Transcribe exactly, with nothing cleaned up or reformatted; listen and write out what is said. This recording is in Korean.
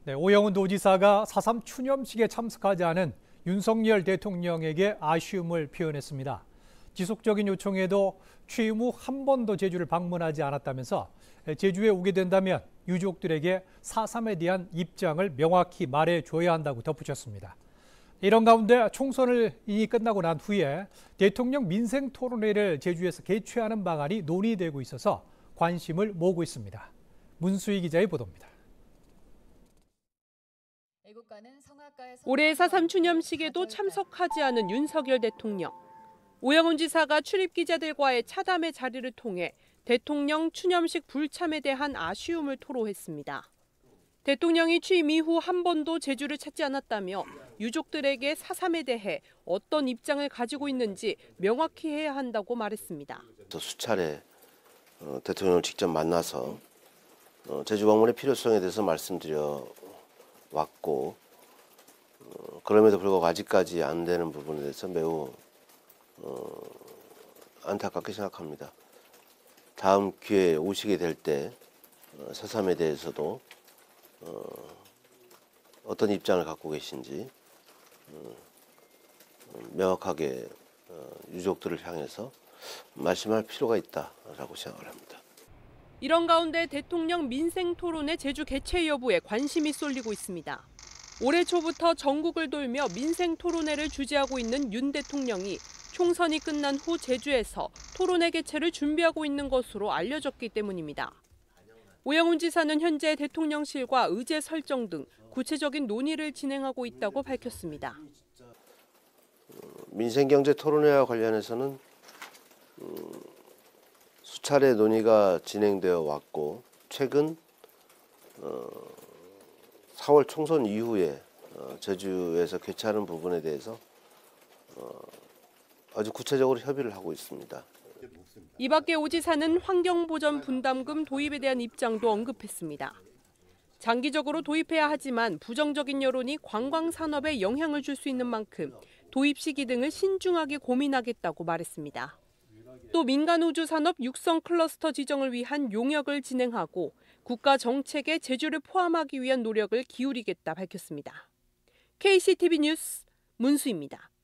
네, 오영훈 도지사가 사삼 추념식에 참석하지 않은 윤석열 대통령에게 아쉬움을 표현했습니다. 지속적인 요청에도 취임 후 한 번도 제주를 방문하지 않았다면서 제주에 오게 된다면 유족들에게 사삼에 대한 입장을 명확히 말해줘야 한다고 덧붙였습니다. 이런 가운데 총선을 이미 끝나고 난 후에 대통령 민생 토론회를 제주에서 개최하는 방안이 논의되고 있어서 관심을 모으고 있습니다. 문수희 기자의 보도입니다. 올해 사삼 추념식에도 참석하지 않은 윤석열 대통령. 오영훈 지사가 출입 기자들과의 차담의 자리를 통해 대통령 추념식 불참에 대한 아쉬움을 토로했습니다. 대통령이 취임 이후 한 번도 제주를 찾지 않았다며 유족들에게 사삼에 대해 어떤 입장을 가지고 있는지 명확히 해야 한다고 말했습니다. 수차례 대통령을 직접 만나서 제주 방문의 필요성에 대해서 말씀드려 왔고, 그럼에도 불구하고 아직까지 안 되는 부분에 대해서 매우 안타깝게 생각합니다. 다음 기회에 오시게 될 때 사삼에 대해서도 어떤 입장을 갖고 계신지 명확하게 유족들을 향해서 말씀할 필요가 있다라고 생각을 합니다. 이런 가운데 대통령 민생 토론회 제주 개최 여부에 관심이 쏠리고 있습니다. 올해 초부터 전국을 돌며 민생 토론회를 주재하고 있는 윤 대통령이 총선이 끝난 후 제주에서 토론회 개최를 준비하고 있는 것으로 알려졌기 때문입니다. 오영훈 지사는 현재 대통령실과 의제 설정 등 구체적인 논의를 진행하고 있다고 밝혔습니다. 민생경제 토론회와 관련해서는 수차례 논의가 진행되어 왔고, 최근 사월 총선 이후에 제주에서 개최하는 부분에 대해서 아주 구체적으로 협의를 하고 있습니다. 이 밖에 오 지사는 환경보전 분담금 도입에 대한 입장도 언급했습니다. 장기적으로 도입해야 하지만 부정적인 여론이 관광산업에 영향을 줄 수 있는 만큼 도입 시기 등을 신중하게 고민하겠다고 말했습니다. 또 민간우주산업 육성 클러스터 지정을 위한 용역을 진행하고 국가 정책에 제주를 포함하기 위한 노력을 기울이겠다 밝혔습니다. 케이씨티비 뉴스 문수희입니다.